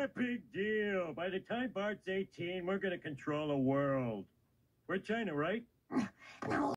Yeah, big deal. By the time Bart's 18, we're going to control the world. We're China, right? No.